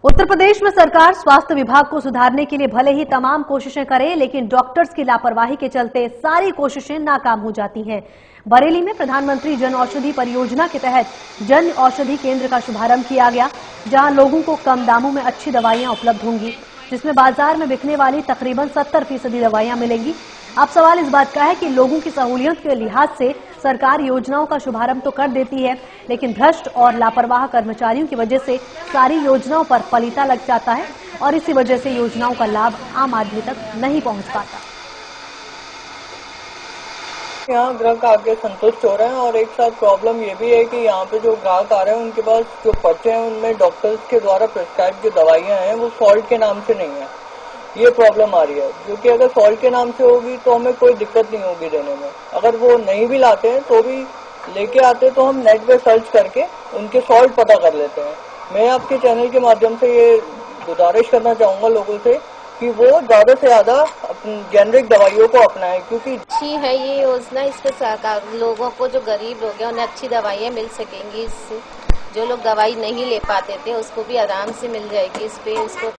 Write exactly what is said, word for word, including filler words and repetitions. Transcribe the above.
उत्तर प्रदेश में सरकार स्वास्थ्य विभाग को सुधारने के लिए भले ही तमाम कोशिशें करे, लेकिन डॉक्टर्स की लापरवाही के चलते सारी कोशिशें नाकाम हो जाती हैं। बरेली में प्रधानमंत्री जन औषधि परियोजना के तहत जन औषधि केंद्र का शुभारंभ किया गया, जहां लोगों को कम दामों में अच्छी दवाइयां उपलब्ध होंगी, जिसमें बाजार में बिकने वाली तकरीबन सत्तर फीसदी दवाइयां मिलेंगी। अब सवाल इस बात का है कि लोगों की सहूलियत के लिहाज से सरकार योजनाओं का शुभारंभ तो कर देती है, लेकिन भ्रष्ट और लापरवाह कर्मचारियों की वजह से सारी योजनाओं पर पलीता लग जाता है और इसी वजह से योजनाओं का लाभ आम आदमी तक नहीं पहुंच पाता। यहाँ ग्राहक आके संतुष्ट हो रहे हैं और एक साथ प्रॉब्लम ये भी है कि यहाँ पे जो ग्राहक आ रहे हैं उनके पास जो पर्चे हैं उनमें डॉक्टर्स के द्वारा प्रिस्क्राइब जो दवाइयाँ हैं वो सॉल्ट के नाम से नहीं है। ये प्रॉब्लम आ रही है, क्योंकि अगर सॉल्ट के नाम से होगी तो हमें कोई दिक्कत नहीं होगी देने में। अगर वो नहीं भी लाते हैं तो भी लेके आते तो हम नेट पे सर्च करके उनके सॉल्ट पता कर लेते हैं। मैं आपके चैनल के माध्यम से ये गुजारिश करना चाहूंगा लोगों से कि वो ज्यादा से ज्यादा जेनरिक दवाइयों को अपनाएं, क्योंकि अच्छी है ये योजना। इससे सरकार लोगों को, जो गरीब लोग हैं, उन्हें अच्छी दवाइयाँ मिल सकेंगी। इससे जो लोग दवाई नहीं ले पाते थे उसको भी आराम से मिल जाएगी। इस पे इसको